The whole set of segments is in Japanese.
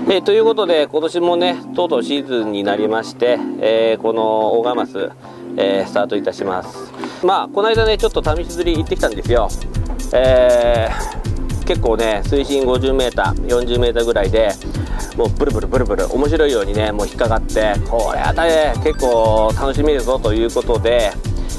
ということで今年もねとうとうシーズンになりまして、この大ガマス、スタートいたします。まあこの間ねちょっと試し釣り行ってきたんですよ。結構ね水深 50m、40m ぐらいでもうブルブルブルブル面白いようにねもう引っかかって、これあたりね結構楽しめるぞということで、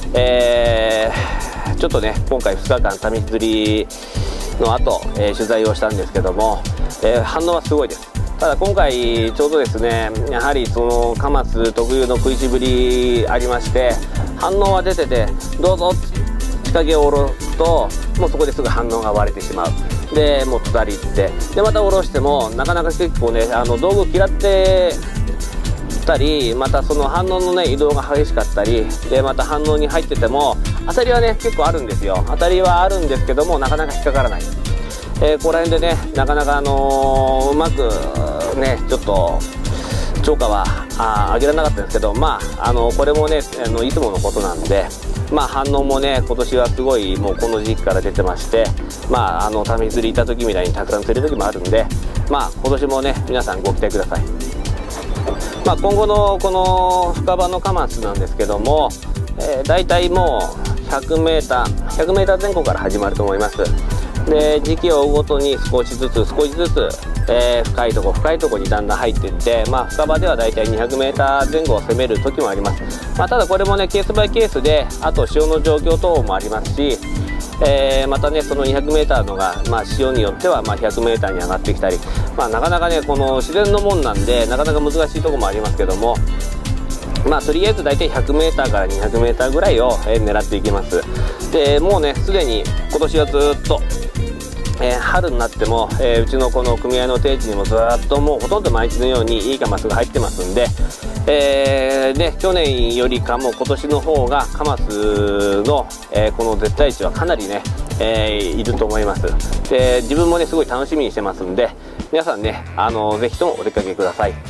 ちょっとね今回2日間試し釣りの後、取材をしたんですけども、反応はすごいです。ただ今回ちょうどですねやはりそのカマス特有の食いしぶりありまして、反応は出ててどうぞ仕掛けを下ろすともうそこですぐ反応が割れてしまう。でもう下り行ってでまた下ろしてもなかなか結構ね道具嫌ってたり、またその反応のね移動が激しかったりで、また反応に入ってても当たりはね結構あるんですよ。当たりはあるんですけどもなかなか引っかからない。ここら辺でねなかなかうまくねちょっと超過は上げられなかったんですけど、まあこれもねいつものことなんで、まあ反応もね今年はすごいもうこの時期から出てまして、まあ試し釣り行った時みたいにたくさん釣れる時もあるんで、まあ今年もね皆さんご期待ください。まあ今後のこの深場のカマスなんですけども、だいたいもう 100m 前後から始まると思います。で時期を追うごとに少しずつ、深いとこにだんだん入っていって、まあ、深場ではだいたい 200m 前後を攻める時もあります。まあ、ただこれもねケースバイケースで、あと潮の状況等もありますし、またねその 200m のが、まあ、潮によってはまあ 100m に上がってきたり、まあ、なかなかねこの自然のもんなんでなかなか難しいところもありますけども、まあとりあえず大体 100m から 200m ぐらいを、狙っていきます。でもうねすでに今年はずっと春になっても、うちのこの組合の定地にもずっともうほとんど毎日のようにいいカマスが入ってますんで、ね、去年よりかも今年の方がカマスの、この絶対値はかなりね、いると思います。で自分もねすごい楽しみにしてますんで、皆さんねぜひともお出かけください。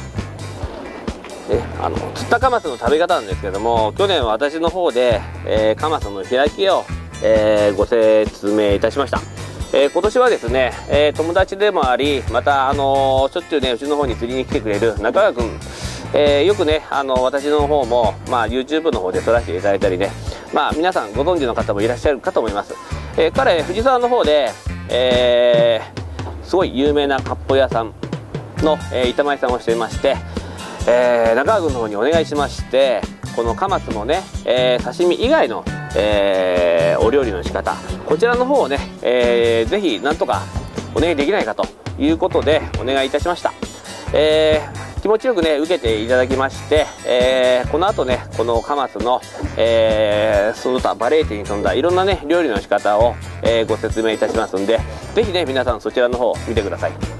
釣ったカマスの食べ方なんですけども、去年は私の方で、カマスの開きを、ご説明いたしました。今年はですね、友達でもあり、また、しょっちゅうねうちの方に釣りに来てくれる中川君、よくね私の方も、まあ、YouTube の方で撮らせていただいたりね、まあ、皆さんご存知の方もいらっしゃるかと思います。彼藤沢の方で、すごい有名な割烹屋さんの、板前さんをしていまして、中川君の方にお願いしまして、このカマスもね、刺身以外の、お料理の仕方こちらの方をね、ぜひなんとかお願いできないかということでお願いいたしました。気持ちよくね受けていただきまして、この後ねこのカマスの、その他バラエティに富んだいろんなね料理の仕方を、ご説明いたしますんで、ぜひね皆さんそちらの方見てください。